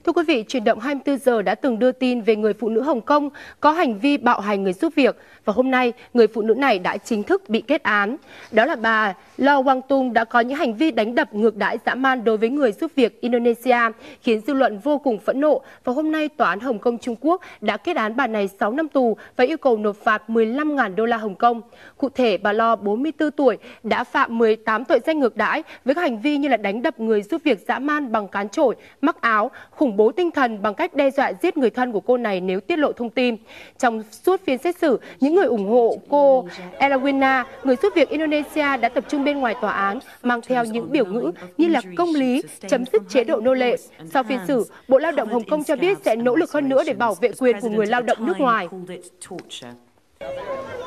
Thưa quý vị, Chuyển động 24 giờ đã từng đưa tin về người phụ nữ Hồng Kông có hành vi bạo hành người giúp việc và hôm nay người phụ nữ này đã chính thức bị kết án. Đó là bà Lo Wang Tung đã có những hành vi đánh đập ngược đãi dã man đối với người giúp việc Indonesia khiến dư luận vô cùng phẫn nộ và hôm nay Tòa án Hồng Kông Trung Quốc đã kết án bà này 6 năm tù và yêu cầu nộp phạt 15.000 đô la Hồng Kông. Cụ thể, bà Lo 44 tuổi đã phạm 18 tội danh ngược đãi với các hành vi như là đánh đập người giúp việc dã man bằng cán chổi, mắc áo, khủng bố tinh thần bằng cách đe dọa giết người thân của cô này nếu tiết lộ thông tin. Trong suốt phiên xét xử, những người ủng hộ cô Erlawina, người giúp việc Indonesia đã tập trung bên ngoài tòa án mang theo những biểu ngữ như là công lý, chấm dứt chế độ nô lệ. Sau phiên xử, Bộ Lao động Hồng Kông cho biết sẽ nỗ lực hơn nữa để bảo vệ quyền của người lao động nước ngoài.